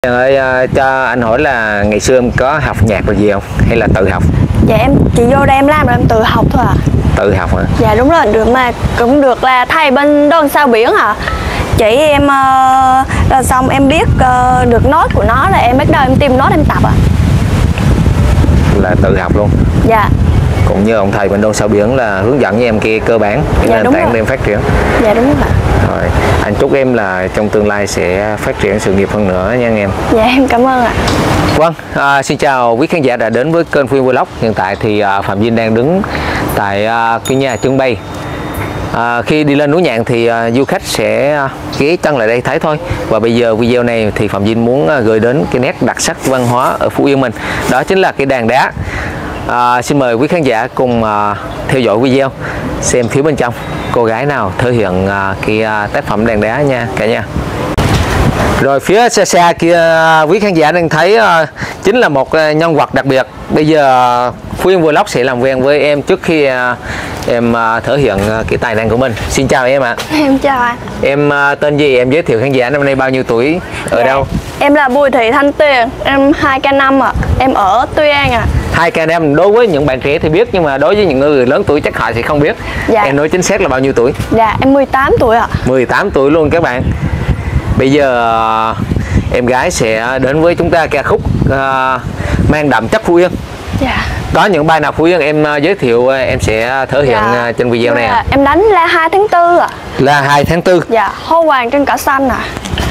Ơi, cho anh hỏi là ngày xưa em có học nhạc rồi gì không? Hay là tự học? Dạ em chỉ vô đây em làm rồi em tự học thôi à. Tự học hả? Dạ đúng rồi, được mà cũng được là thầy bên đồn sao biển à. Chỉ em rồi xong em biết được nốt của nó là em bắt đầu em tìm nốt em tập à. Là tự học luôn? Dạ. Cũng như ông thầy bên đồn sao biển là hướng dẫn với em kia cơ bản cái Dạ, nền tảng để em phát triển. Dạ đúng rồi. Rồi, anh chúc em là trong tương lai sẽ phát triển sự nghiệp hơn nữa nha anh em. Dạ em cảm ơn ạ. Vâng, xin chào quý khán giả đã đến với kênh Phú Yên Vlog. Hiện tại thì Phạm Vinh đang đứng tại cái nhà trưng bày. Khi đi lên núi Nhạn thì du khách sẽ ghé chân lại đây thấy thôi. Và bây giờ video này thì Phạm Vinh muốn gửi đến cái nét đặc sắc văn hóa ở Phú Yên mình. Đó chính là cái đàn đá. Xin mời quý khán giả cùng theo dõi video, xem phía bên trong cô gái nào thể hiện cái tác phẩm đàn đá nha cả nhà. Rồi phía xa xa kia quý khán giả đang thấy chính là một nhân vật đặc biệt. Bây giờ Phú Yên Vlog sẽ làm quen với em trước khi em thể hiện cái tài năng của mình. Xin chào em ạ. Em chào anh. Em tên gì? Em giới thiệu khán giả năm nay bao nhiêu tuổi? Ở đâu? Em là Bùi Thị Thanh Tuyền, em 2K5 ạ. Em ở Tuy An ạ. 2K5 đối với những bạn trẻ thì biết, nhưng mà đối với những người lớn tuổi chắc họ sẽ không biết. Dạ. Em nói chính xác là bao nhiêu tuổi? Dạ em 18 tuổi ạ. 18 tuổi luôn các bạn. Bây giờ em gái sẽ đến với chúng ta ca khúc mang đậm chất Phú Yên. Dạ. Có những bài nào Phú Yên em giới thiệu em sẽ thể hiện trên video này ạ? Em đánh La 2 tháng 4 ạ. Là 2 tháng 4. Dạ, Hô Hoàng trên cỏ xanh ạ.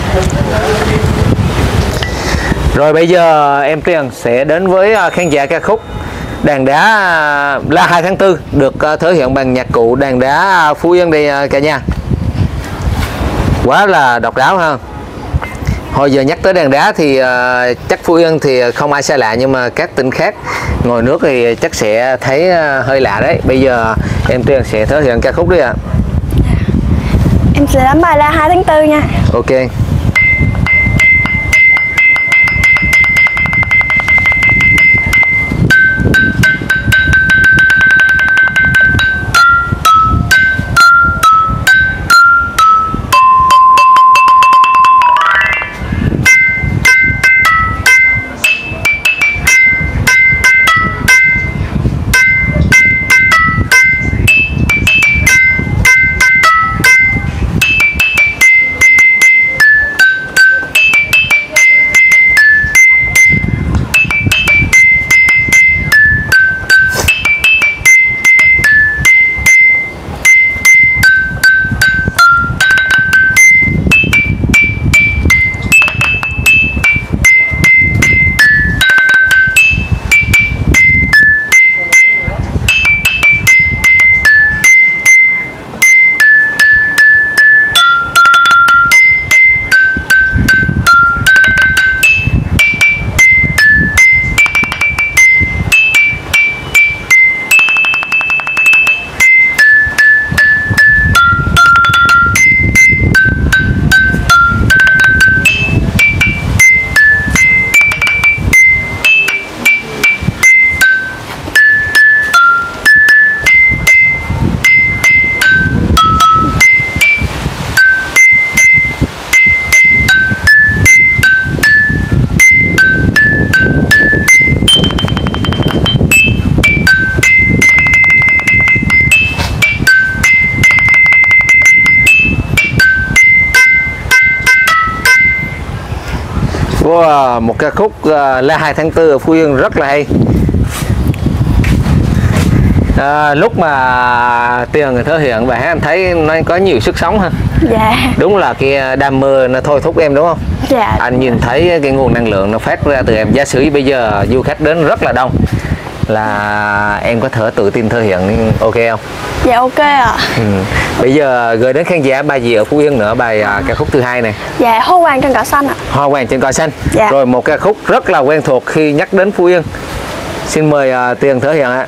Rồi bây giờ em Tuyền sẽ đến với khán giả ca khúc đàn đá La 2 tháng 4 được thể hiện bằng nhạc cụ đàn đá Phú Yên đây cả nhà. Quá là độc đáo ha. Hồi giờ nhắc tới đàn đá thì chắc Phú Yên thì không ai xa lạ, nhưng mà các tỉnh khác ngồi nước thì chắc sẽ thấy hơi lạ đấy. Bây giờ em Tuyền sẽ thể hiện ca khúc đi ạ. Em sẽ đánh bài La 2 tháng 4 nha. Ok. Wow, một ca khúc La 2 tháng 4 ở Phú Yên rất là hay. Lúc mà Tuyền thể hiện bài hát anh thấy nó có nhiều sức sống ha. Dạ. Đúng là cái đam mê nó thôi thúc em đúng không? Dạ. Anh nhìn thấy cái nguồn năng lượng nó phát ra từ em. Giả sử bây giờ du khách đến rất là đông, là em có thể tự tin thể hiện ok không? Dạ ok ạ. Bây giờ gửi đến khán giả bài gì ở Phú Yên nữa, bài ca khúc thứ hai này? Dạ Hô Hoàng trên cỏ xanh ạ. Hoa Hoàng trên cỏ xanh. Dạ. Rồi một ca khúc rất là quen thuộc khi nhắc đến Phú Yên. Xin mời Tuyền thể hiện ạ.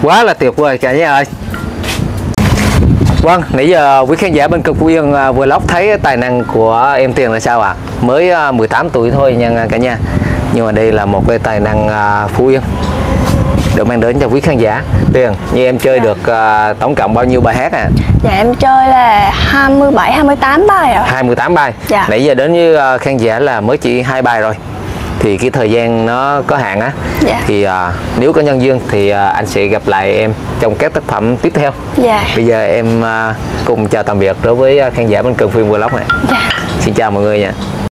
Quá là tuyệt vời cả nhà ơi. Vâng, nãy giờ quý khán giả bên kênh Phú Yên Vlog thấy tài năng của em Tiền là sao ạ? Mới 18 tuổi thôi nha cả nhà. Nhưng mà đây là một cái tài năng Phú Yên được mang đến cho quý khán giả. Tiền, như em chơi được tổng cộng bao nhiêu bài hát à? Dạ em chơi là 27, 28 bài ạ. 28 bài. Dạ. Nãy giờ đến với khán giả là mới chỉ 2 bài rồi. Thì cái thời gian nó có hạn á. Dạ. Thì nếu có nhân duyên thì anh sẽ gặp lại em trong các tác phẩm tiếp theo. Dạ. Bây giờ em cùng chào tạm biệt đối với khán giả bên kênh Phú Yên Vlog này. Dạ. Xin chào mọi người nha.